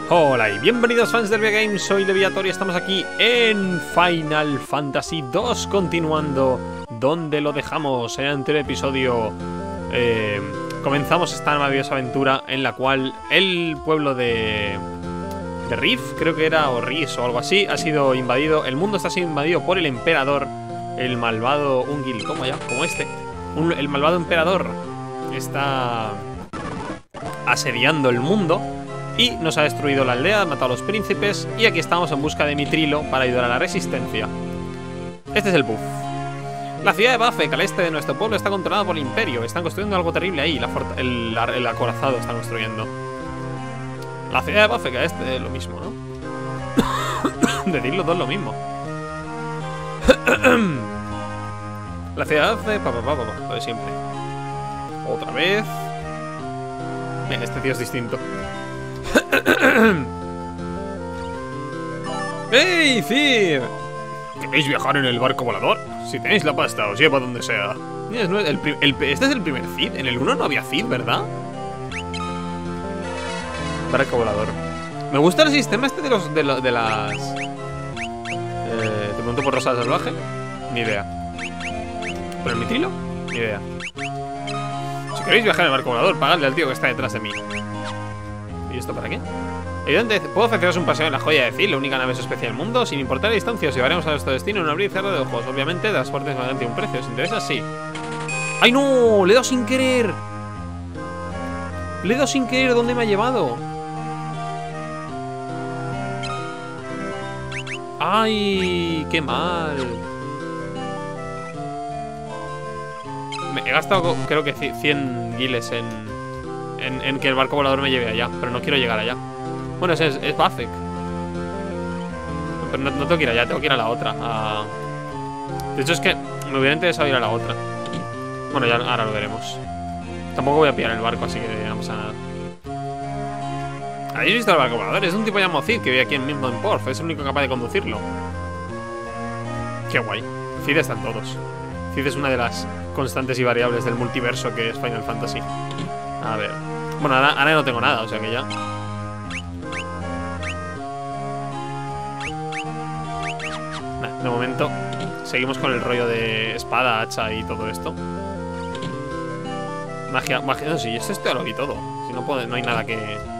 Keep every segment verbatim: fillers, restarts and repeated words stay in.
Hola y bienvenidos fans del V-Games, soy Leviator y estamos aquí en Final Fantasy dos, continuando donde lo dejamos en el anterior episodio. eh, Comenzamos esta maravillosa aventura en la cual el pueblo de... de Riff, creo que era, o Riz o algo así, ha sido invadido. El mundo está siendo invadido por el emperador, el malvado Ungil, ¿cómo ya? Como este Un, el malvado emperador está asediando el mundo y nos ha destruido la aldea, ha matado a los príncipes. Y aquí estamos en busca de Mitrilo para ayudar a la resistencia. Este es el buff. La ciudad de Bafek, al este de nuestro pueblo, está controlada por el imperio. Están construyendo algo terrible ahí. La el, el, el acorazado están construyendo. La ciudad de Bafek, al este es lo mismo, ¿no? Decirlo todo es lo mismo. La ciudad de pa, pa, pa, pa, pa, lo de siempre. Otra vez. Bien, este tío es distinto. ¡Hey, Cid! ¿Queréis viajar en el barco volador? Si tenéis la pasta, os llevo a donde sea. El, el, el, este es el primer Cid. En el uno no había Cid, ¿verdad? Barco volador. Me gusta el sistema este de los de, lo, de las... Eh, te pregunto por Rosa Salvaje. Ni idea. ¿Por el Mitrilo? Ni idea. Si queréis viajar en el barco volador, pagadle al tío que está detrás de mí. ¿Y esto para qué? Evidentemente, puedo ofreceros un paseo en la joya de Cid, la única nave especial del mundo. Sin importar la distancia, os llevaremos a nuestro destino en un abrir y cerrar de ojos. Obviamente, transportes mediante un precio. ¿Os interesa? Sí. ¡Ay, no! ¡Le he dado sin querer! ¡Le he dado sin querer! ¿Dónde me ha llevado? ¡Ay! ¡Qué mal! Me he gastado, creo que cien guiles en, en, en que el barco volador me lleve allá. Pero no quiero llegar allá. Bueno, es, es Bafek. Pero no, no tengo que ir allá, tengo que ir a la otra. A... De hecho es que me hubiera interesado ir a la otra. Bueno, ya ahora lo veremos. Tampoco voy a pillar el barco, así que no pasa nada. ¿Habéis visto el barco volador? Es un tipo llamado Cid que vive aquí mismo en Porf. Es el único capaz de conducirlo. Qué guay. Cid están todos. Cid es una de las constantes y variables del multiverso que es Final Fantasy. A ver. Bueno, ahora, ahora no tengo nada, o sea que ya. Nah, de momento seguimos con el rollo de espada, hacha y todo esto. Magia, magia. No, sí, esto es teología y todo. Si no puedo, no hay nada que...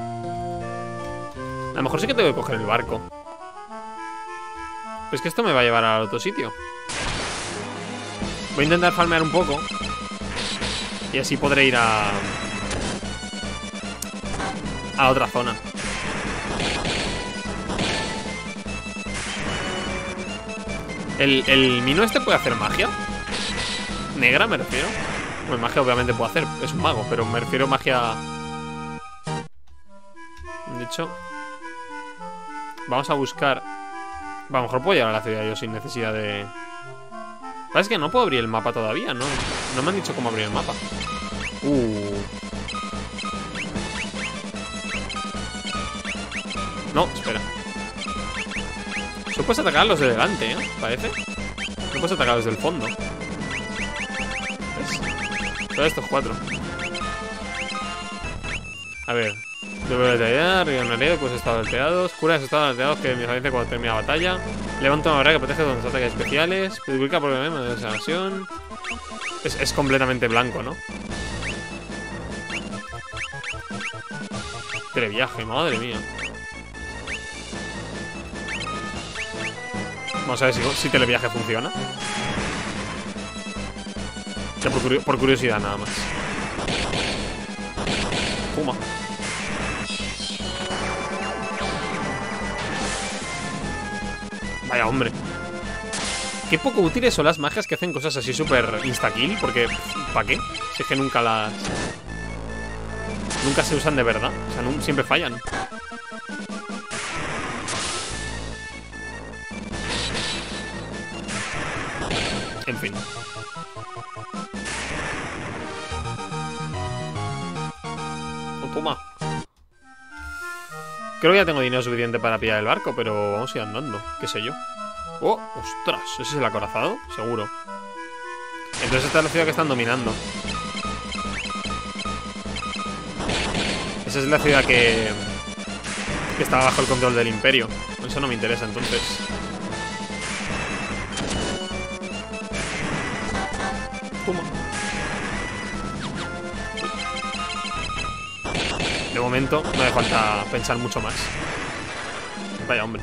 A lo mejor sí que tengo que coger el barco. Pero es que esto me va a llevar al otro sitio. Voy a intentar farmear un poco. Y así podré ir a... a otra zona. ¿El, el mino este puede hacer magia? ¿Negra me refiero? Bueno, magia obviamente puede hacer. Es un mago, pero me refiero a magia... De hecho... Vamos a buscar... A lo mejor puedo llegar a la ciudad yo sin necesidad de... Es que no puedo abrir el mapa todavía, ¿no? No me han dicho cómo abrir el mapa. Uh. No, espera. Solo puedes atacar a los de delante, ¿eh? Parece. No puedes atacar a los del fondo. ¿Ves? Solo estos cuatro. A ver. Debo detallar, regalaré, pues estados alterados. Cura esos estados alterados que me aparece cuando termina la batalla. Levanta una barrera que protege de los ataques especiales. Publica problemas de salvación. Es, es completamente blanco, ¿no? Televiaje, madre mía. Vamos a ver si, si televiaje funciona. Ya por, curio, por curiosidad nada más. Puma. Vaya hombre. Qué poco útiles son las magias que hacen cosas así súper insta-kill. Porque, ¿para qué? Si es que nunca las... Nunca se usan de verdad. O sea, no, siempre fallan. En fin. Oh, toma. Creo que ya tengo dinero suficiente para pillar el barco, pero vamos a ir andando. ¿Qué sé yo? ¡Oh! ¡Ostras! ¿Ese es el acorazado? Seguro. Entonces esta es la ciudad que están dominando. Esa es la ciudad que... que estaba bajo el control del Imperio. Eso no me interesa, entonces. Toma. De momento no me falta pensar mucho más. Vaya, hombre.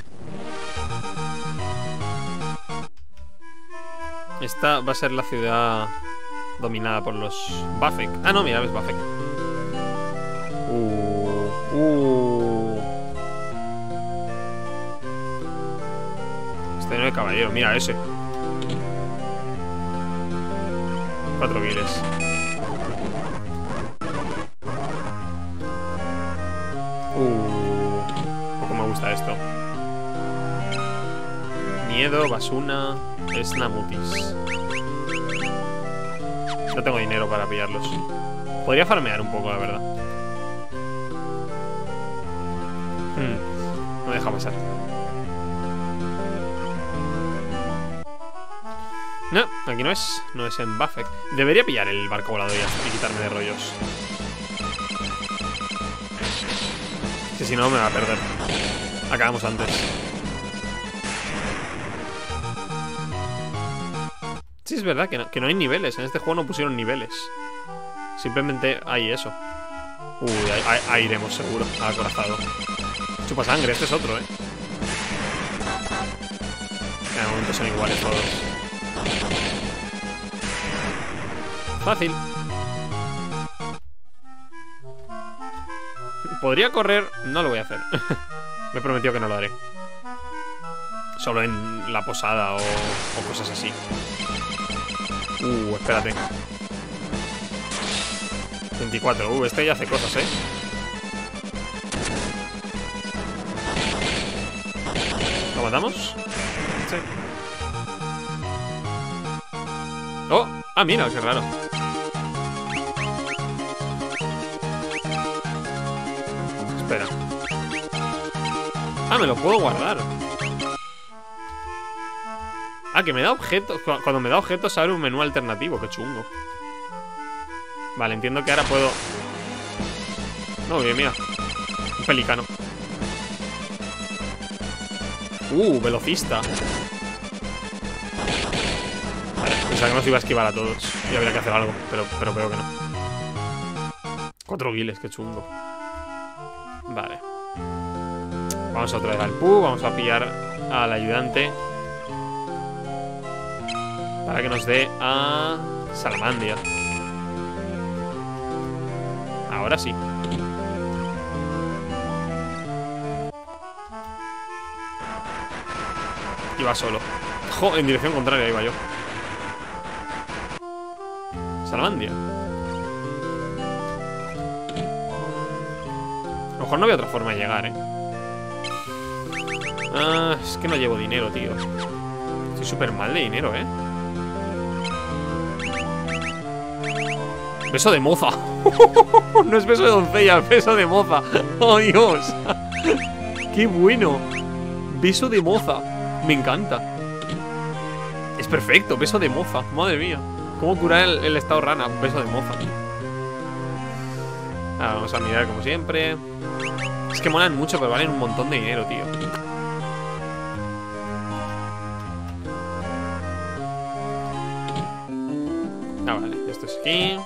Esta va a ser la ciudad dominada por los Bafek. Ah, no, mira, ves Bafek. Uh, uh. Este no es caballero, mira ese. Cuatro guiles. Uh, poco me gusta esto. Miedo, Basuna, Snamutis. No tengo dinero para pillarlos. Podría farmear un poco, la verdad. Hmm, no me deja pasar. No, aquí no es. No es en Bafek. Debería pillar el barco volador y quitarme de rollos. Que si no me va a perder. Acabamos antes. Sí, es verdad que no, que no hay niveles. En este juego no pusieron niveles. Simplemente hay eso. Uy, ahí, ahí, ahí iremos seguro. Acorazado. Chupa sangre, este es otro, eh. En el momento son iguales todos. Fácil. Podría correr. No lo voy a hacer. Me he prometido que no lo haré. Solo en la posada o, o cosas así. Uh, espérate. veinticuatro. Uh, este ya hace cosas, eh. ¿Lo matamos? Sí. Oh, ah, mira, qué raro. Espera. Ah, me lo puedo guardar. Ah, que me da objetos. Cuando me da objetos se abre un menú alternativo. Qué chungo. Vale, entiendo que ahora puedo... No, bien, mira. Un pelicano. Uh, velocista. Vale, pensaba que nos iba a esquivar a todos y habría que hacer algo, pero, pero veo que no. Cuatro guiles, qué chungo. Vale. Vamos otra vez al Pu. Vamos a pillar al ayudante para que nos dé a Salamandia. Ahora sí. Iba solo. Jo, en dirección contraria iba yo. Salamandia. A lo mejor no había otra forma de llegar, eh. Ah, es que no llevo dinero, tío. Estoy súper mal de dinero, eh. Beso de moza. No es beso de doncella, es beso de moza. Oh, Dios. Qué bueno. Beso de moza. Me encanta. Es perfecto, beso de moza. Madre mía. ¿Cómo curar el, el estado rana? Beso de moza. Ahora vamos a mirar como siempre. Es que molan mucho, pero valen un montón de dinero, tío. Ah, vale, esto es aquí.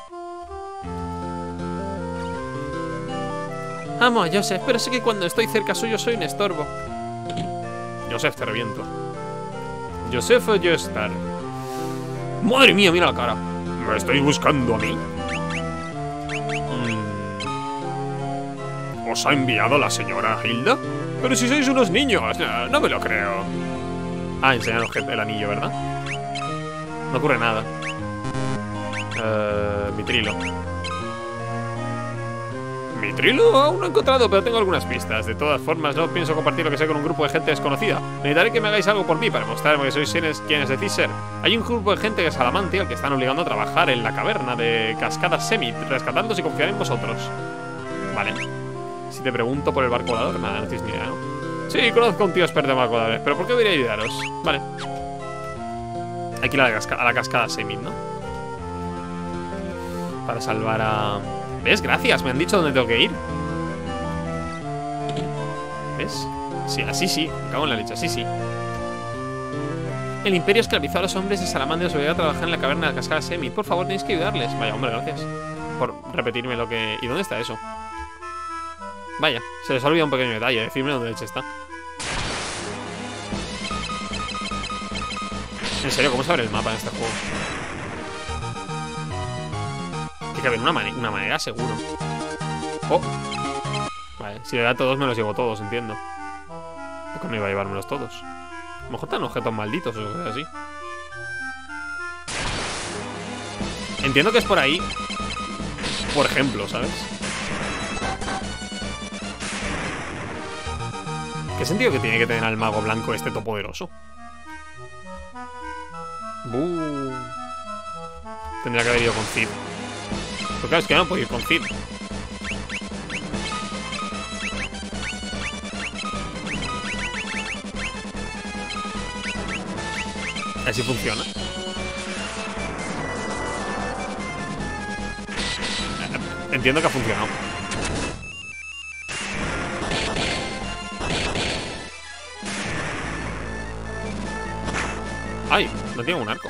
Amo a Joseph, pero sé que cuando estoy cerca suyo soy un estorbo. Joseph, te reviento. Joseph o Joestar. Madre mía, mira la cara. ¿Me estáis buscando a mí? Mm. ¿Os ha enviado la señora Hilda? Pero si sois unos niños, no, no me lo creo. Ah, enseñaros el anillo, ¿verdad? No ocurre nada. Uh, Mitrilo. Mitrilo aún no he encontrado, pero tengo algunas pistas. De todas formas, no pienso compartir lo que sé con un grupo de gente desconocida. Necesitaré que me hagáis algo por mí para mostrarme que sois quienes decís ser. Hay un grupo de gente que es Salamante al que están obligando a trabajar en la caverna de Cascada Semit, rescatándoos y confiar en vosotros. Vale. Si te pregunto por el barco volador, nada, no tienes ni idea, ¿no? Sí, conozco a un tío experto en barco voladores, pero ¿por qué debería ayudaros? Vale. Hay que ir a la, casca a la Cascada Semit, ¿no? Para salvar a... ¿Ves? Gracias, me han dicho dónde tengo que ir. ¿Ves? Sí, así sí, me cago en la leche, así sí. El imperio esclavizó a los hombres de Salamandra y los obligó a trabajar en la caverna de la cascada Semi. Por favor, tenéis que ayudarles. Vaya, hombre, gracias por repetirme lo que... ¿Y dónde está eso? Vaya, se les ha olvidado un pequeño detalle. Decirme dónde leche está. En serio, ¿cómo se abre el mapa en este juego? Tiene que haber una, mani una manera, seguro. Oh. Vale, si le da a todos me los llevo todos, entiendo. ¿Por qué no iba a llevármelos todos? A lo mejor están objetos malditos o cosas así. Entiendo que es por ahí. Por ejemplo, ¿sabes? ¿Qué sentido que tiene que tener al mago blanco este todopoderoso? Buh. Tendría que haber ido con Cid. Pero claro, es que no puedo ir con Cid. Así funciona. Entiendo que ha funcionado. Ay, no tiene un arco.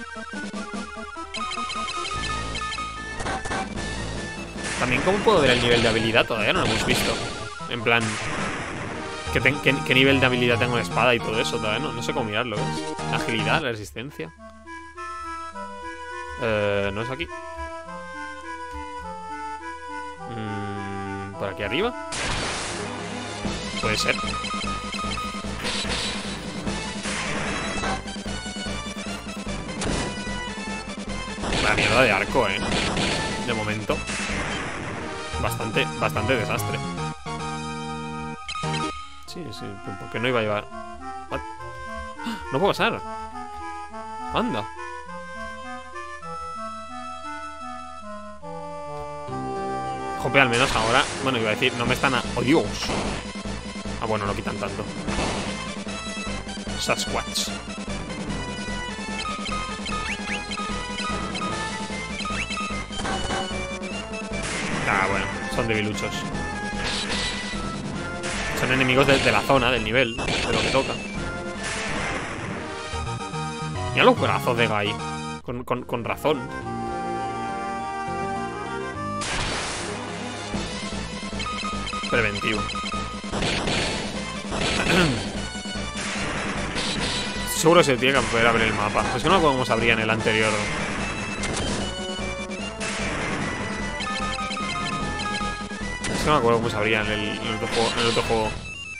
También, ¿cómo puedo ver el nivel de habilidad? Todavía no lo hemos visto. En plan, ¿qué, ten, qué, qué nivel de habilidad tengo en espada y todo eso? Todavía no, no sé cómo mirarlo, ¿ves? La agilidad, la resistencia. Eh, ¿No es aquí? Mm, ¿Por aquí arriba? Puede ser. La mierda de arco, eh. De momento. Bastante, bastante desastre. Sí, sí. ¿Por qué no iba a llevar? What? No puedo pasar. Anda. Jope, al menos ahora. Bueno, iba a decir, no me están a... ¡Oh, Dios! Ah, bueno, no quitan tanto. Sasquatch. Ah, bueno, son debiluchos. Son enemigos de, de la zona, del nivel, de lo que toca. Mira los brazos de Guy. Con, con, con razón. Preventivo. Seguro que se tiene que poder abrir el mapa. Es que no lo podemos abrir en el anterior. Es que no me acuerdo cómo se abría en el, en el, otro, juego, en el otro juego.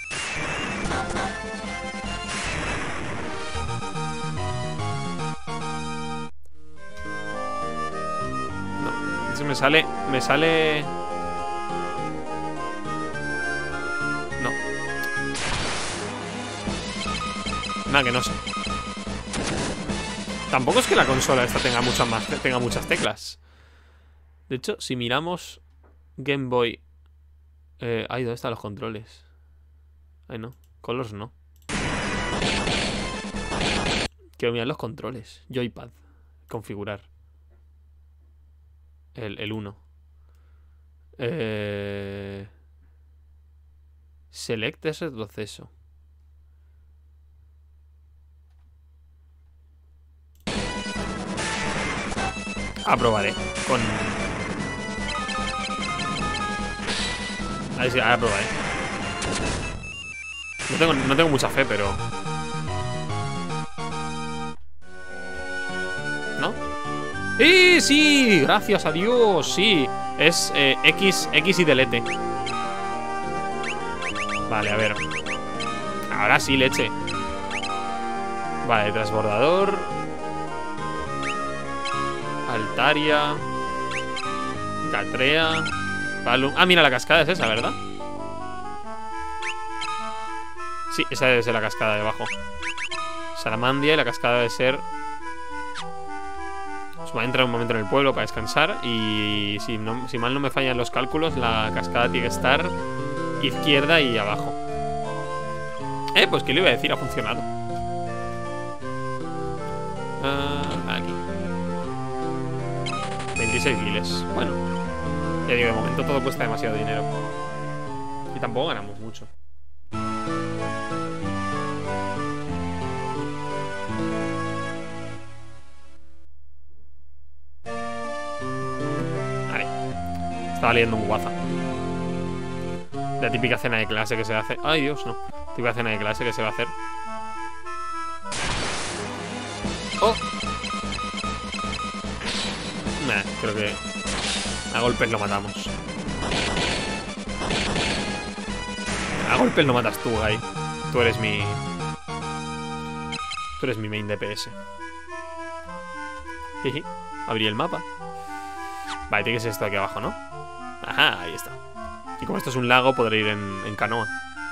No, es que me sale. Me sale. No. Nada, que no sé. Tampoco es que la consola esta tenga muchas más, tenga muchas teclas. De hecho, si miramos Game Boy. Eh, ay, ¿dónde están los controles? Ay, no. Colors no. Quiero mirar los controles. Joypad. Configurar. El, el uno. Eh... Select ese proceso. Aprobaré. Con... A ver si ahora probaré. No tengo, no tengo mucha fe, pero... ¿No? ¡Eh, sí! Gracias a Dios, sí. Es eh, X, X y delete. Vale, a ver. Ahora sí, leche. Vale, transbordador. Altaria. Catrea. Balum. Ah, mira, la cascada es esa, ¿verdad? Sí, esa debe ser la cascada de abajo. Salamandia, y la cascada debe ser... Pues va a entrar un momento en el pueblo para descansar. Y si, no, si mal no me fallan los cálculos, la cascada tiene que estar izquierda y abajo. Eh, pues ¿qué le iba a decir? Ha funcionado. uh, Aquí veintiséis guiles. Bueno, ya digo, de momento todo cuesta demasiado dinero. Y tampoco ganamos mucho. Vale. Estaba leyendo un WhatsApp. La típica cena de clase que se hace. Ay, Dios, no. Típica cena de clase que se va a hacer. ¡Oh! Nah, creo que a golpes lo matamos. A golpes lo matas tú, Guy. Tú eres mi... Tú eres mi main D P S. Jiji. Abrí el mapa. Vale, tiene que ser esto de aquí abajo, ¿no? Ajá, ahí está. Y como esto es un lago, podré ir en, en canoa.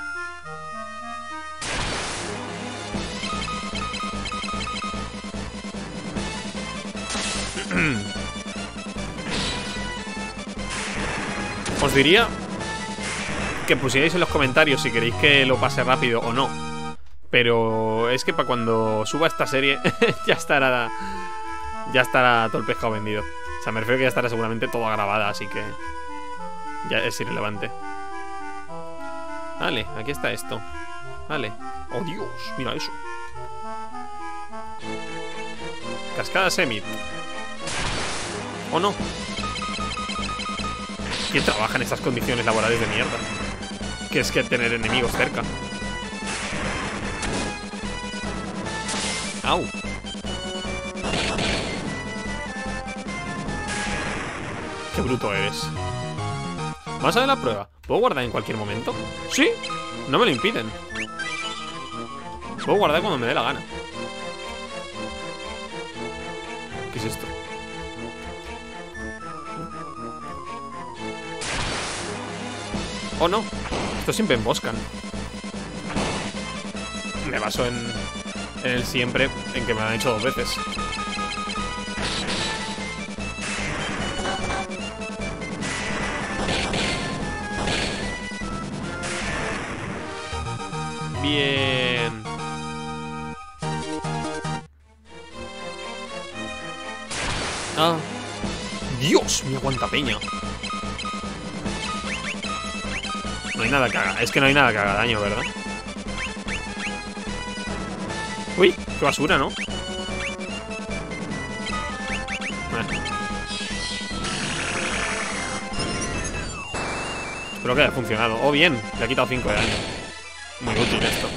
Os diría que pusierais en los comentarios si queréis que lo pase rápido o no. Pero es que para cuando suba esta serie ya estará ya estará todo el pescado vendido. O sea, me refiero que ya estará seguramente toda grabada, así que ya es irrelevante. Vale, aquí está esto. Vale. Oh, Dios, mira eso. Cascada Semit. ¿O no? ¿Quién trabaja en estas condiciones laborales de mierda? Que es que tener enemigos cerca. Au. Qué bruto eres. Vamos a ver la prueba. ¿Puedo guardar en cualquier momento? Sí, no me lo impiden. Puedo guardar cuando me dé la gana. ¿Qué es esto? Oh, no. Esto siempre emboscan. Me baso en, en el siempre, en que me lo han hecho dos veces. Bien. Ah. Dios, me aguanta peña. No hay nada que haga. Es que no hay nada que haga daño, ¿verdad? Uy, qué basura, ¿no? Eh. Espero que haya funcionado. Oh, bien, le ha quitado cinco de daño. Muy útil esto.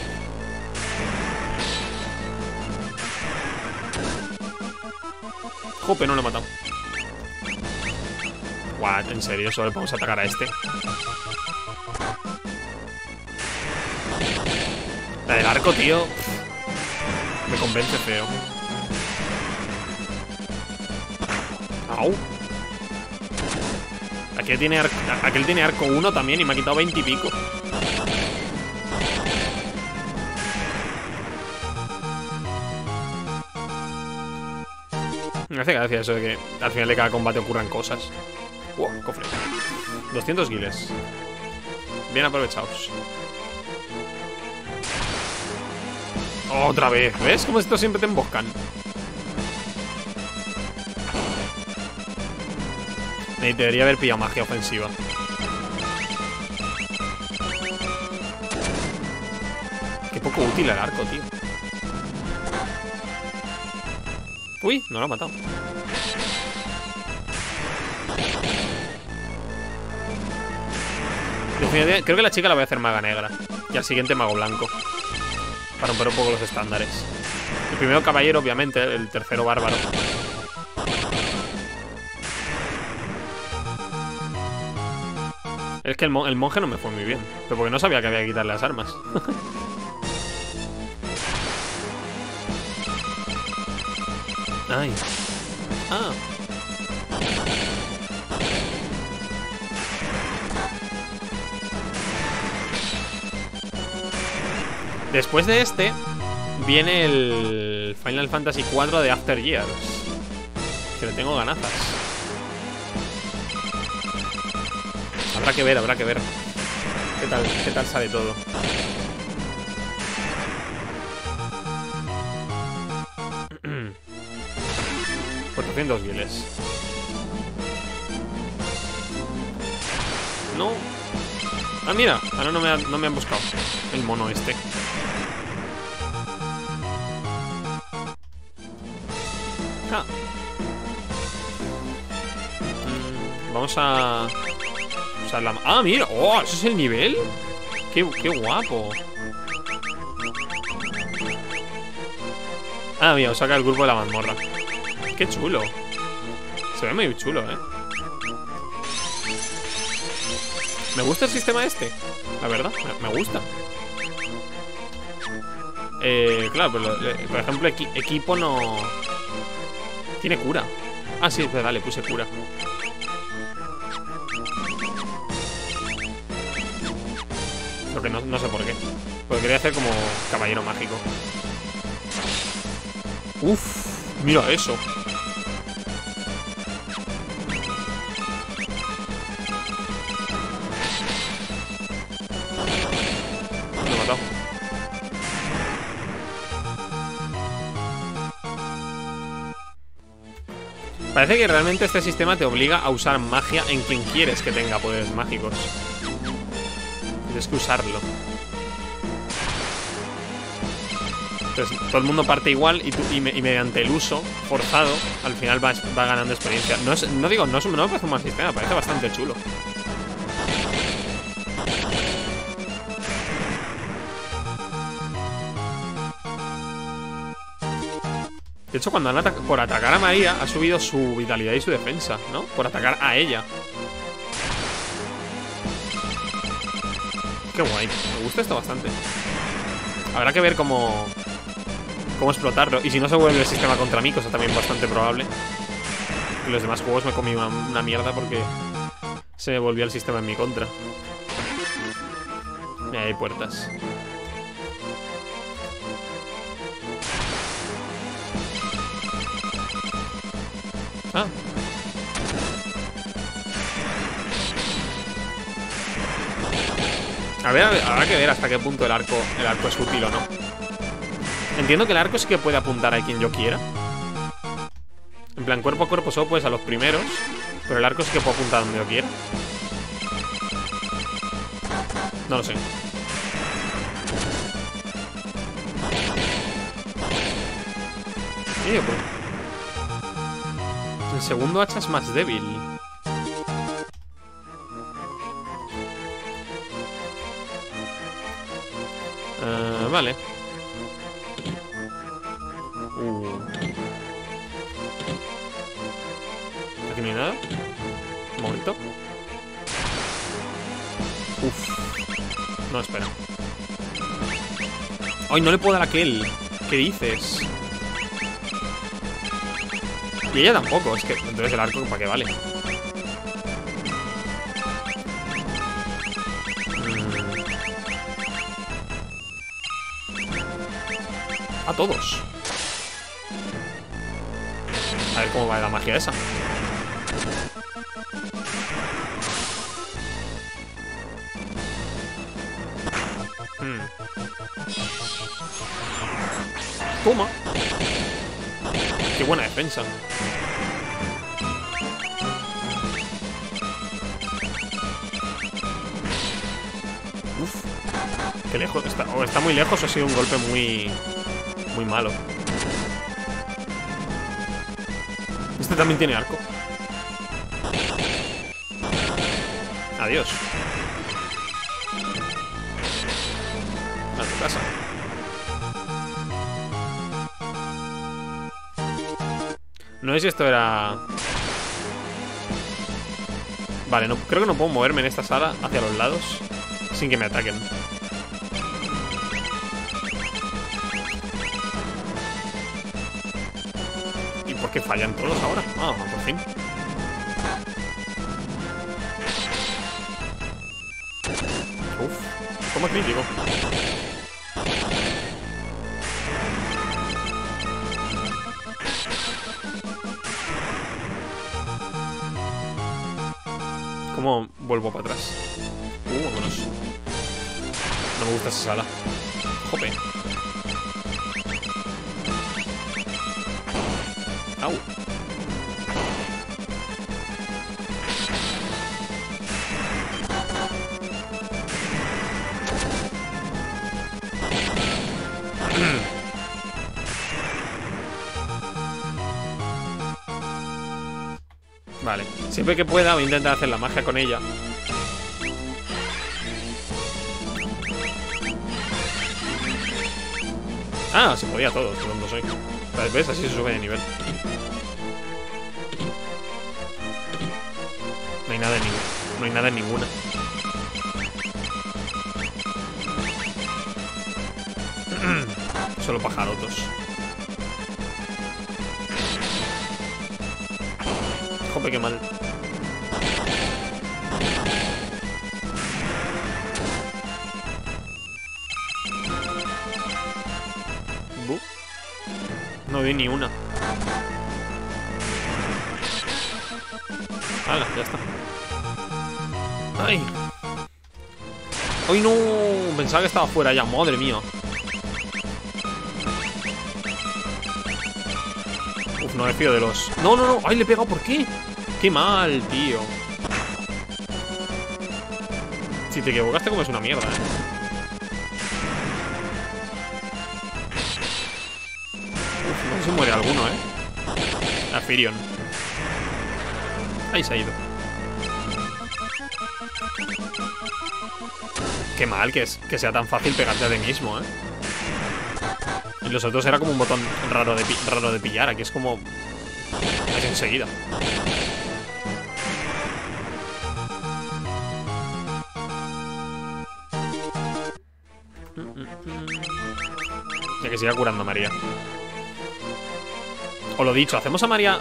Jope, no lo he matado. What, en serio, solo podemos atacar a este. La del arco, tío. Me convence feo. Au. Aquel tiene, arco, aquel tiene arco uno también y me ha quitado veinte y pico. Me hace gracia eso de que al final de cada combate ocurran cosas. Wow, cofre. doscientos guiles. Bien aprovechados. Otra vez. ¿Ves cómo estos siempre te emboscan? Me debería haber pillado magia ofensiva. Qué poco útil el arco, tío. Uy, no lo ha matado. Creo que la chica la voy a hacer maga negra. Y al siguiente mago blanco. Para romper un poco los estándares. El primero caballero, obviamente. El tercero bárbaro. Es que el, mon el monje no me fue muy bien. Pero porque no sabía que había que quitarle las armas. Ay. Ah. Después de este viene el Final Fantasy cuatro de After Years, que le tengo ganazas. Habrá que ver, habrá que ver qué tal, qué tal sale todo. cuatrocientos guiles. No. Ah, mira, ahora no me, ha, no me han buscado el mono este. Ah. Mm, vamos a... usar la... Ah, mira, oh, ¿ese es el nivel? Qué, qué guapo. Ah, mira, saca el grupo de la mazmorra. Qué chulo. Se ve muy chulo, eh. Me gusta el sistema este. La verdad, me, me gusta. Eh, claro, pero por ejemplo, equi equipo no... tiene cura. Ah, sí, pues dale, puse cura. Lo que no, no sé por qué. Porque quería hacer como caballero mágico. Uf, mira eso. Lo he matado. Parece que realmente este sistema te obliga a usar magia en quien quieres que tenga poderes mágicos. Tienes que usarlo. Entonces todo el mundo parte igual y, tú, y, me, y mediante el uso forzado al final va, va ganando experiencia. No, es, no digo, no, es, no me parece un mal sistema, parece bastante chulo. De hecho, cuando han ata por atacar a María ha subido su vitalidad y su defensa, ¿no? Por atacar a ella. Qué guay, me gusta esto bastante. Habrá que ver cómo Cómo explotarlo. Y si no se vuelve el sistema contra mí, cosa también bastante probable. En los demás juegos me comí una, una mierda porque se me volvía el sistema en mi contra. Y ahí hay puertas. Ah. A ver, a ver, habrá que ver hasta qué punto el arco, el arco es útil o no. Entiendo que el arco sí que puede apuntar a quien yo quiera. En plan, cuerpo a cuerpo solo puedes a los primeros, pero el arco sí que puede apuntar a donde yo quiera. No lo sé. Sí, pues. El segundo hacha es más débil. Uh, vale. Uh. Aquí no hay nada. Un momento. Uf. No, espera. ¡Ay, no le puedo dar a aquel! ¿Qué dices? Y ella tampoco. Es que entonces el arco, ¿para qué vale? A todos. A ver cómo va la magia esa. Hmm. Toma. Qué buena defensa. Uf. Qué lejos. Está, o está muy lejos o ha sido un golpe muy... muy malo. Este también tiene arco. Adiós. A tu casa. No sé si esto era... Vale, no, creo que no puedo moverme en esta sala hacia los lados sin que me ataquen. ¿Por qué fallan todos ahora? Ah, por fin. Uf, ¿cómo es crítico? ¿Cómo vuelvo para atrás? Uh, vámonos. No me gusta esa sala. Jope. Au. Vale, siempre que pueda voy a intentar hacer la magia con ella. Ah, se podía todo, qué tonto soy. ¿Ves? Así se sube de nivel. No hay nada en ninguna. No hay nada en ninguna. Solo pajarotos. Jope, qué mal. Bu. No vi ni una. Hala, ya está. ¡Ay! ¡Ay, no! Pensaba que estaba fuera ya, madre mía. Uf, no me fío de los... No, no, no. ¡Ay, le he pegado! ¿Por qué? ¡Qué mal, tío! Si te equivocas te comes una mierda, ¿eh? Uf, no sé si muere alguno, ¿eh? A Firion. Ahí se ha ido. Qué mal que, es, que sea tan fácil pegarte a ti mismo, ¿eh? Y los otros era como un botón raro de, raro de pillar. Aquí es como... Es enseguida. Ya que siga curando a María. O lo dicho, hacemos a María...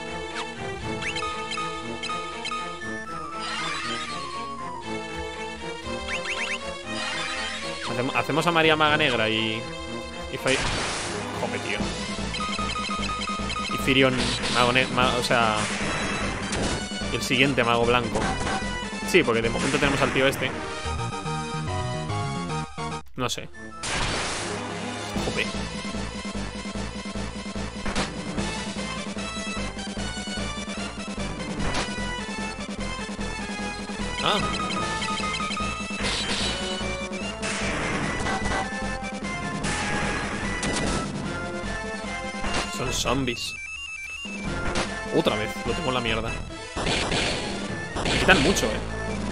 Hacemos, hacemos a María Maga Negra y... Y Fai... Jope, tío. Y Firion Mago Negro, o sea... Y el siguiente Mago Blanco. Sí, porque de momento tenemos al tío este. No sé. Jope. Ah. Son zombies. Otra vez, lo tengo en la mierda. Me quitan mucho, eh.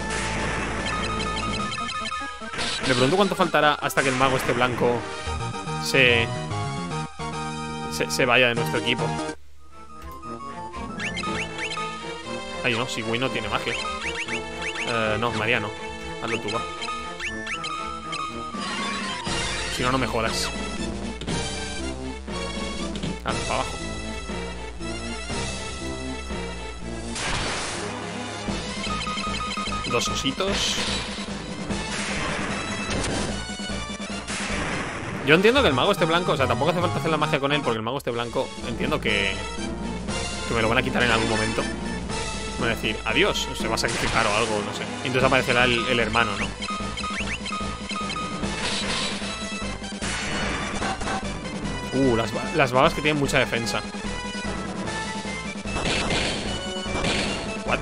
Me pregunto cuánto faltará hasta que el mago este blanco se... Se, se vaya de nuestro equipo. Ay, no, si Gui no tiene magia. Uh, no, María no. Hazlo tú, va. Si no, no mejoras. Ah, para abajo. Dos ositos. Yo entiendo que el mago este blanco, o sea, tampoco hace falta hacer la magia con él, porque el mago este blanco entiendo que Que me lo van a quitar en algún momento. Van a decir, adiós, se va a sacrificar o algo, no sé. Y entonces aparecerá el, el hermano, ¿no? Uh, las, las babas que tienen mucha defensa. What?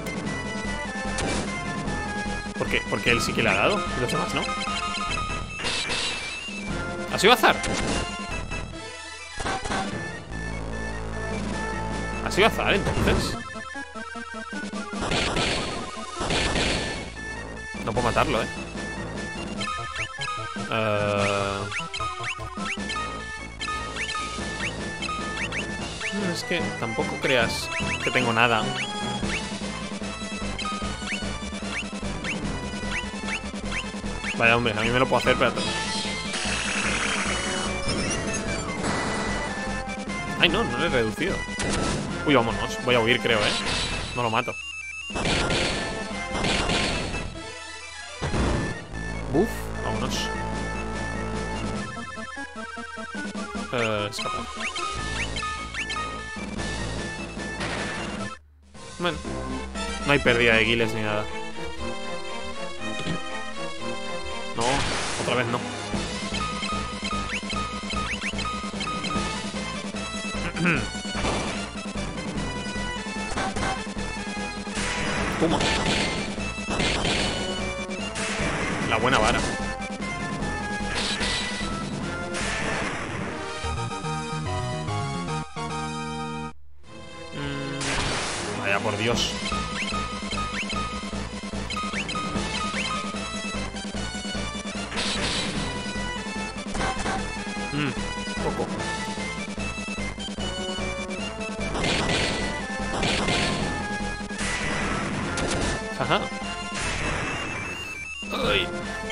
¿Por qué? Porque él sí que le ha dado y los demás no. ¿Ha sido azar? ¿Ha sido azar entonces? No puedo matarlo, eh. Uh... Es que tampoco creas que tengo nada. Vaya, hombre, a mí me lo puedo hacer, pero... Ay, no, no le he reducido. Uy, vámonos. Voy a huir, creo, ¿eh? No lo mato. Buf, vámonos. Eh, escapar. Bueno, no hay pérdida de guiles ni nada. No, otra vez no. Toma. La buena vara. por Dios. Mmm, poco. Ajá. Ay.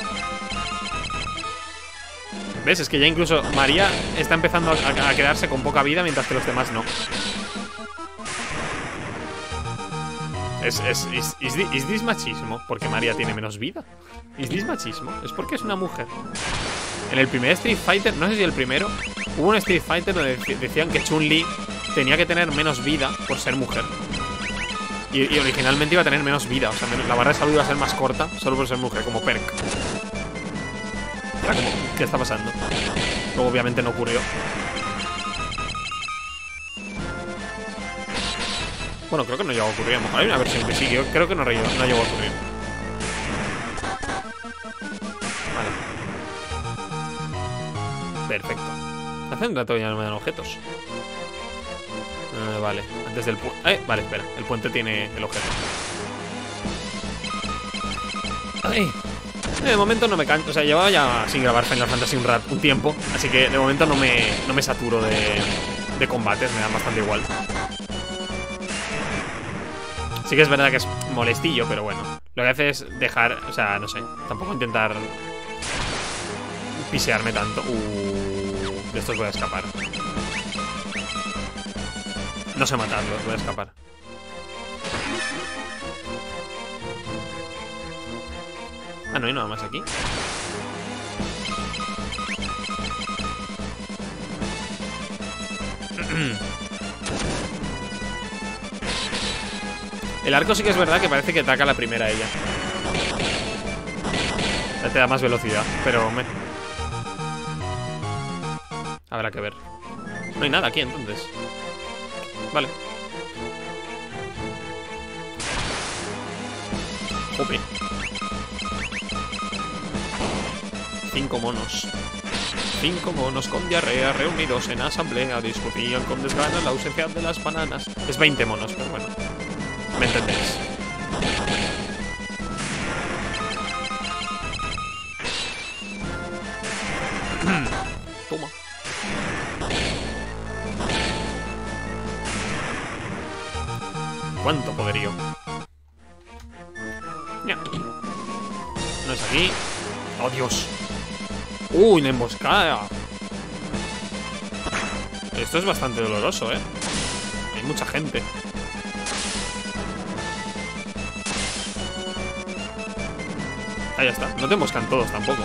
¿Ves? Es que ya incluso María está empezando a, a quedarse con poca vida, mientras que los demás no. Es, es, is, is, is this machismo? Porque María tiene menos vida. ¿Is this machismo? Es porque es una mujer. En el primer Street Fighter, no sé si el primero, hubo un Street Fighter donde decían que Chun-Li tenía que tener menos vida por ser mujer. Y, y originalmente iba a tener menos vida. O sea, la barra de salud iba a ser más corta solo por ser mujer, como perk. Era como, ¿qué está pasando? Luego obviamente no ocurrió. Bueno, creo que no llegó a ocurrir. A lo mejor hay una versión que sí, que yo creo que no, no llegó a ocurrir. Vale. Perfecto. Hace un rato ya no me dan objetos. Eh, vale, antes del puente. Eh, vale, espera. El puente tiene el objeto. Ay. De momento no me canso. O sea, llevaba ya sin grabar Final Fantasy un rato, un tiempo. Así que de momento no me, no me saturo de, de combates. Me dan bastante igual. Sí que es verdad que es molestillo, pero bueno. Lo que hace es dejar, o sea, no sé, tampoco intentar pisearme tanto. Uh, de estos voy a escapar. No sé matarlos, voy a escapar. Ah, no hay nada más aquí. El arco sí que es verdad que parece que ataca la primera ella. Ya te da más velocidad, pero me... habrá que ver. No hay nada aquí entonces. Vale. Jope. Cinco monos. Cinco monos con diarrea reunidos en asamblea discutían con desgana la ausencia de las bananas. Es veinte monos, pero bueno. ¿Me entendéis? Toma. ¿Cuánto poderío? Ya. No es aquí. ¡Oh, Dios! ¡Uy, una emboscada! Esto es bastante doloroso, ¿eh? Hay mucha gente. Ah, ya está. No te emboscan todos tampoco.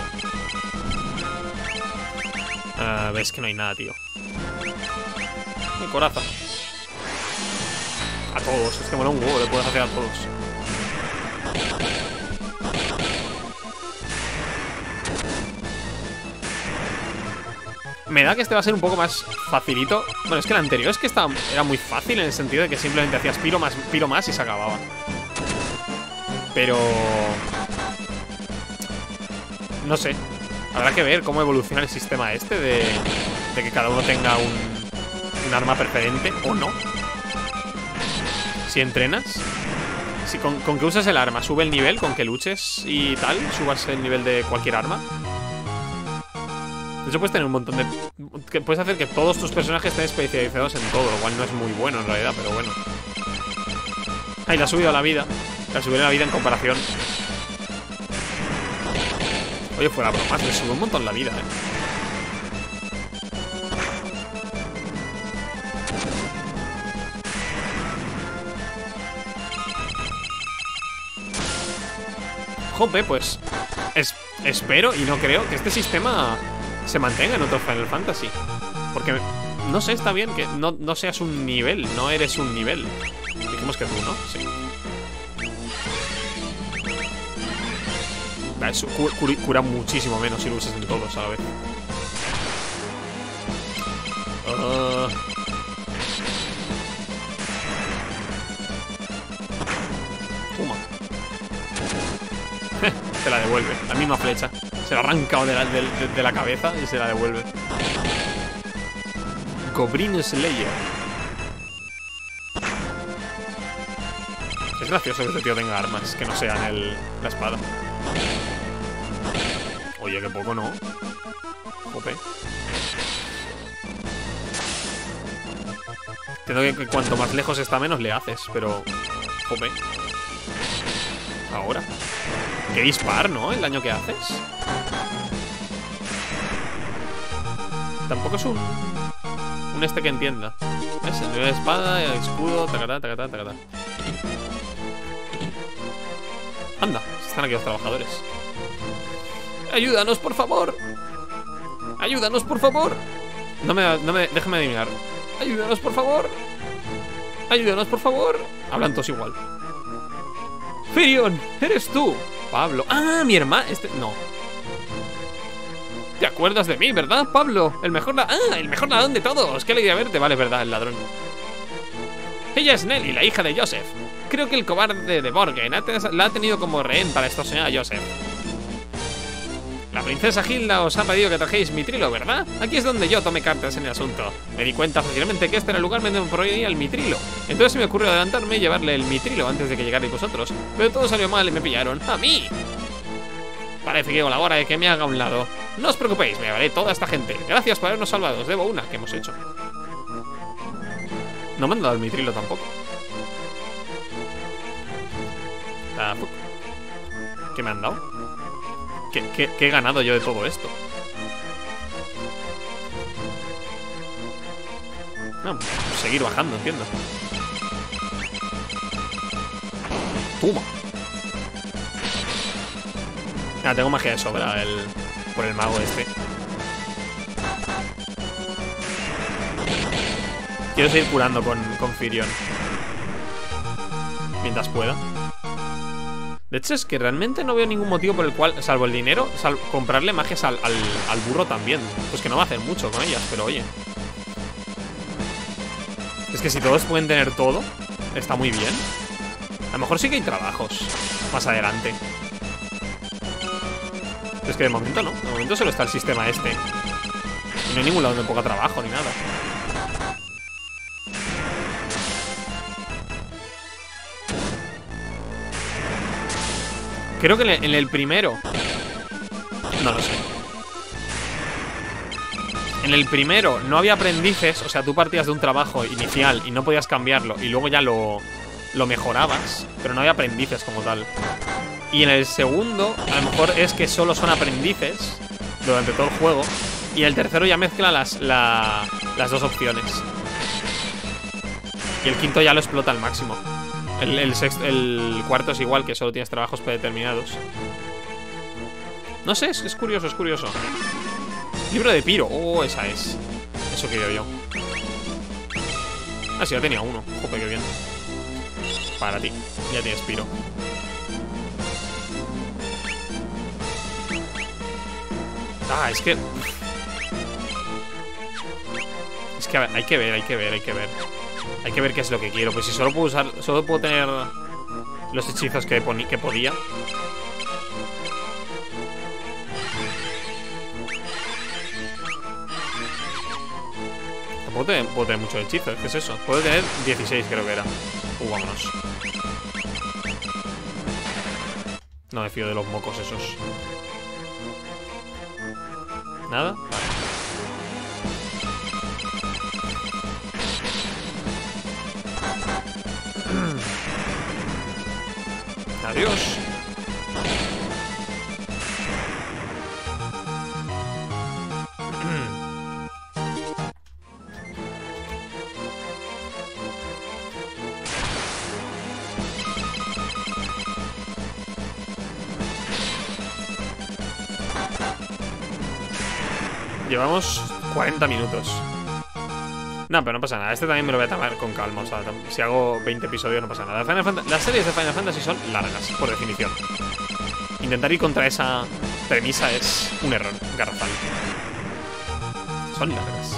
Uh, ves que no hay nada, tío. Mi coraza. A todos. Es que mola un huevo. Le puedes hacer a todos. Me da que este va a ser un poco más facilito. Bueno, es que el anterior es que estaba, era muy fácil en el sentido de que simplemente hacías piro más, piro más y se acababa. Pero... no sé. Habrá que ver cómo evoluciona el sistema este de, de que cada uno tenga un, un arma preferente o no. Si entrenas, si con, con que uses el arma sube el nivel, con que luches y tal, subas el nivel de cualquier arma. De hecho puedes tener un montón de... que puedes hacer que todos tus personajes estén especializados en todo, lo cual no es muy bueno en realidad, pero bueno. Ahí le ha subido la vida. Le ha subido la vida en comparación. Oye, fuera bromas, le sube un montón la vida, eh. Jope, pues es, espero y no creo que este sistema se mantenga en otro Final Fantasy. Porque, no sé, está bien que no, no seas un nivel, no eres un nivel. Dijimos que tú, ¿no? Sí. Eso cura, cura muchísimo menos si lo usas en todos a la vez. Uh... Toma. Se la devuelve, la misma flecha. Se la ha arrancado de la, de, de, de la cabeza y se la devuelve. Goblin Slayer. Es gracioso que este tío tenga armas que no sean el, la espada. Oye, que poco, ¿no? Jope. Entiendo que cuanto más lejos está, menos le haces, pero... Jope. Ahora. Qué dispar, ¿no? El daño que haces. Tampoco es un... Un este que entienda. ¿Ves? El nivel de espada, el escudo, tacatá, tacatá, tacatá. Anda, están aquí los trabajadores. Ayúdanos, por favor. Ayúdanos, por favor. No me, no me, déjame adivinar. Ayúdanos, por favor. Ayúdanos, por favor. Hablan todos igual. Firion, eres tú. Pablo. Ah, mi hermano. Este, no. ¿Te acuerdas de mí, verdad, Pablo? El mejor la... Ah, el mejor ladrón de todos. Qué alegría verte. Vale, es verdad, el ladrón. Ella es Nelly, la hija de Joseph. Creo que el cobarde de Borgen la ha tenido como rehén para extorsionar a Joseph. La princesa Hilda os ha pedido que trajéis mitrilo, ¿verdad? Aquí es donde yo tomé cartas en el asunto. Me di cuenta fácilmente que este era el lugar donde me proveía el mitrilo. Entonces se me ocurrió adelantarme y llevarle el mitrilo antes de que llegarais vosotros. Pero todo salió mal y me pillaron. ¡A mí! Parece que colabora de que me haga a un lado. No os preocupéis, me llevaré toda esta gente. Gracias por habernos salvado. Os debo una que hemos hecho. No me han dado el mitrilo tampoco. Tampoco. ¿Qué me han dado? ¿Qué, qué, ¿Qué he ganado yo de todo esto? No, seguir bajando, entiendo. Toma. Ah, tengo magia de sobra el, por el mago este. Quiero seguir curando con, con Firion mientras pueda. De hecho es que realmente no veo ningún motivo por el cual, salvo el dinero, sal, comprarle magias al, al, al burro también. Pues que no va a hacer mucho con ellas, pero oye. Es que si todos pueden tener todo, está muy bien. A lo mejor sí que hay trabajos más adelante. Es que de momento no, de momento solo está el sistema este. Y no hay ningún lado donde ponga trabajo ni nada. Creo que en el primero... No lo sé. En el primero no había aprendices. O sea, tú partías de un trabajo inicial y no podías cambiarlo. Y luego ya lo, lo mejorabas. Pero no había aprendices como tal. Y en el segundo, a lo mejor es que solo son aprendices durante todo el juego. Y el tercero ya mezcla las, la, las dos opciones. Y el quinto ya lo explota al máximo. El, el, sexto, el cuarto es igual, que solo tienes trabajos predeterminados. No sé, es, es curioso, es curioso. Libro de Piro. Oh, esa es. Eso quería yo. Ah, sí, ya tenía uno. Joder, qué bien. Para ti, ya tienes Piro. Ah, es que... Es que a ver, hay que ver, hay que ver, hay que ver. Hay que ver qué es lo que quiero. Pues si solo puedo usar... Solo puedo tener los hechizos que, que podía. Tampoco te, puedo tener muchos hechizos. ¿Qué es eso? Puedo tener dieciséis, creo que era. Uh, vámonos. No me fío de los mocos esos. ¿Nada? Vale. Adiós. Llevamos cuarenta minutos. No, pero no pasa nada. Este también me lo voy a tomar con calma. O sea, si hago veinte episodios no pasa nada. Final Fantasy, las series de Final Fantasy son largas, por definición. Intentar ir contra esa premisa es un error garrafal. Son largas.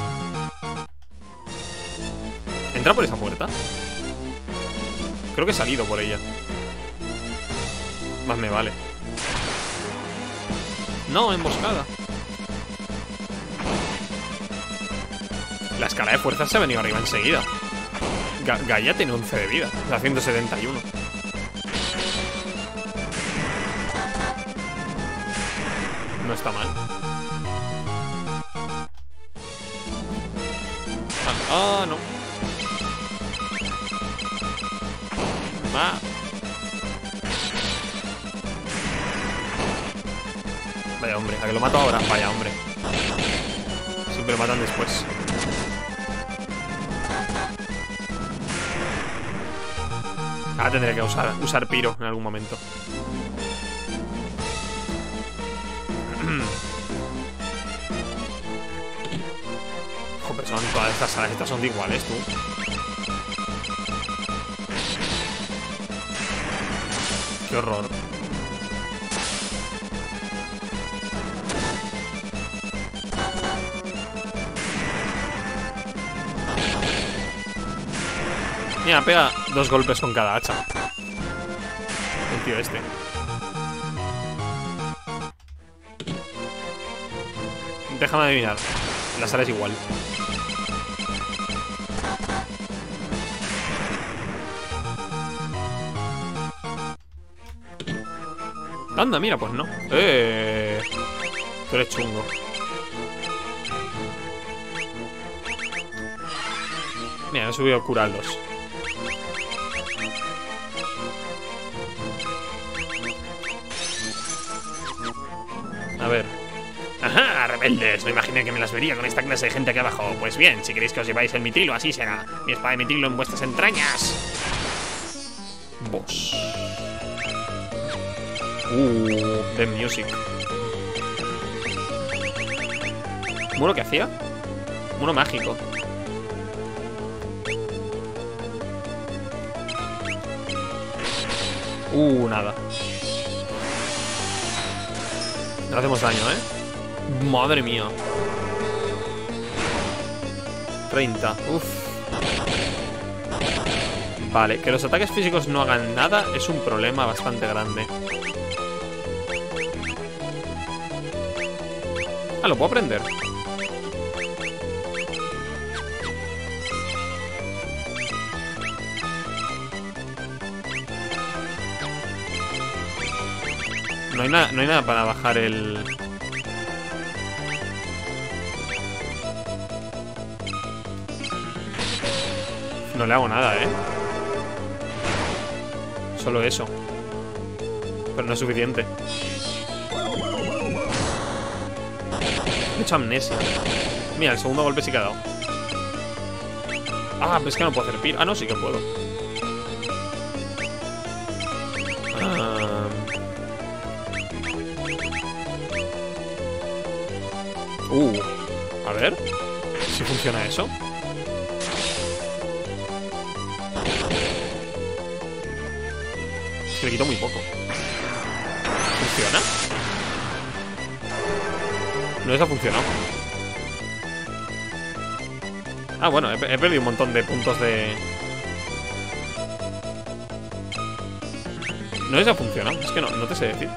¿Entra por esa puerta? Creo que he salido por ella. Más me vale. No, emboscada. La escala de fuerza se ha venido arriba enseguida. Ga Gaia tiene once de vida. O sea, ciento setenta y uno. No está mal. Ah, ah no. Ah. Vaya hombre, ¿a que lo mato ahora? Vaya hombre. Siempre lo matan después. Ahora tendré que usar, usar piro en algún momento. Joder, son todas estas salas, estas son de iguales, tú. Qué horror. Mira, pega dos golpes con cada hacha. El tío este. Déjame adivinar. La sala es igual. Anda, mira, pues no. Eh, tú eres chungo. Mira, he subido a curarlos. A ver. Ajá, rebeldes. No imaginé que me las vería con esta clase de gente aquí abajo. Pues bien, si queréis que os lleváis el mitrilo, así será. Mi espada de mitrilo en vuestras entrañas. Boss. Uh, The Music. ¿Muro que hacía? Muro mágico. Uh, nada. No hacemos daño, ¿eh? Madre mía. treinta. Uf. Vale, que los ataques físicos no hagan nada es un problema bastante grande. Ah, lo puedo aprender. No hay nada, no hay nada para bajar el... No le hago nada, ¿eh? Solo eso. Pero no es suficiente. He hecho amnesia. Mira, el segundo golpe sí que ha dado. Ah, pero es que no puedo hacer piro. Ah, no, sí que puedo. Ah. Uh, a ver si funciona eso. Se le quitó muy poco. ¿Funciona? No les ha funcionado. Ah, bueno, he, he perdido un montón de puntos de... No les ha funcionado. Es que no, no te sé decir.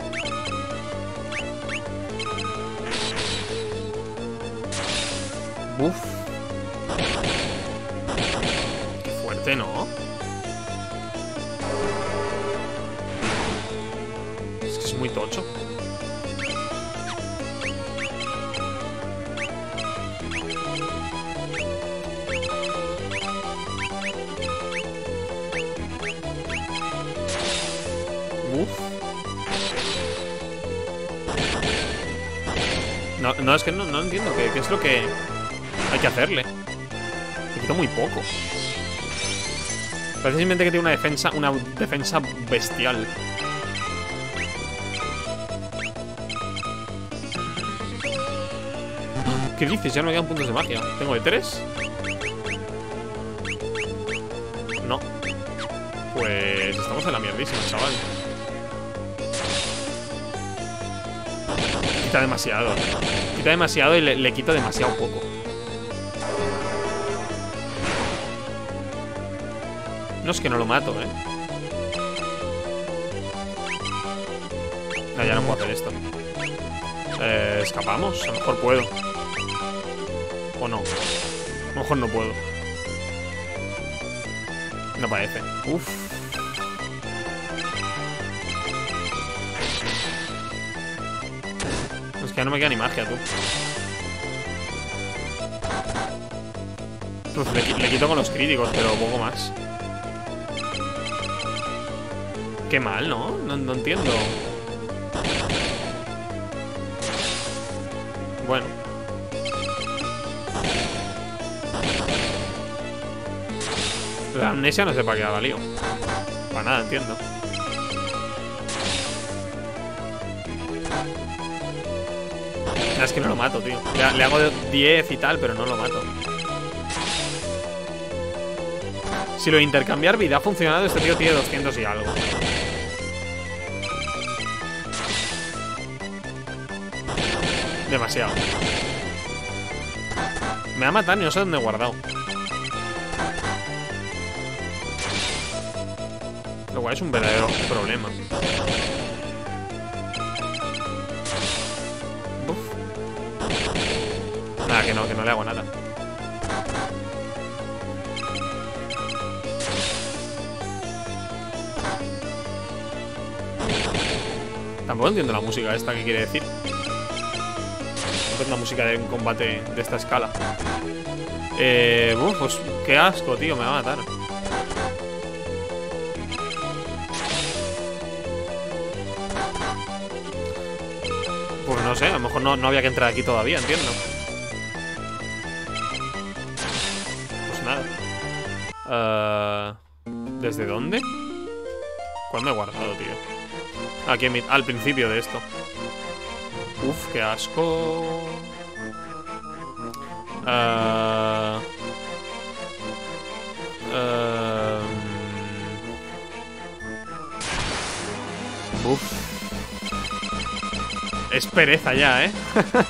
Uf. Qué fuerte, ¿no? Es que es muy tocho. Uf. No, no, es que no, no entiendo qué, qué es lo que hay que hacerle. Le quito muy poco. Parece simplemente que tiene una defensa, una defensa bestial. ¿Qué dices? Ya no me quedan puntos de magia. ¿Tengo de tres? No. Pues estamos en la mierdísima, chaval. Quita demasiado. Quita demasiado y le, le quito demasiado poco. No, es que no lo mato, ¿eh? No, ya no puedo hacer esto. Eh, ¿Escapamos? A lo mejor puedo. O no. A lo mejor no puedo. No parece. Uf. que ya no me queda ni magia, tú. Uf, le, le quito con los críticos, pero poco más. Qué mal, ¿no? No, no entiendo. Bueno. La amnesia no sé para qué ha valido. Para nada, entiendo. Es que no lo mato, tío. Le, le hago diez y tal, pero no lo mato. Si lo de intercambiar vida ha funcionado, este tío tiene doscientos y algo. Demasiado. Me va a matar y no sé dónde he guardado. Lo cual es un verdadero problema. Uf. Nada, que no, que no le hago nada. Tampoco entiendo la música esta, ¿qué quiere decir? No es la música de un combate de esta escala. Eh, uf, pues qué asco, tío, me va a matar. Pues no sé, a lo mejor no, no había que entrar aquí todavía, entiendo. Pues nada. uh, ¿Desde dónde? ¿Cuándo he guardado, tío? Aquí en mi, al principio de esto. Uf, qué asco. Uh, uh, uf. Es pereza ya, ¿eh?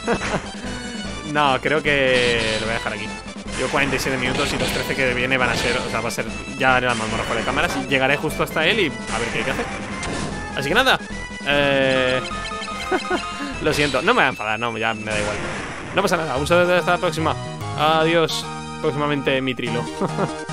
No, creo que lo voy a dejar aquí. Yo cuarenta y siete minutos y los trece que viene van a ser, o sea, va a ser, ya haré la mazmorra fuera de cámaras y llegaré justo hasta él y a ver qué hay que hacer. Así que nada, eh... lo siento, no me voy a enfadar, no, ya me da igual. No pasa nada, un saludo hasta la próxima. Adiós, próximamente mi trilo.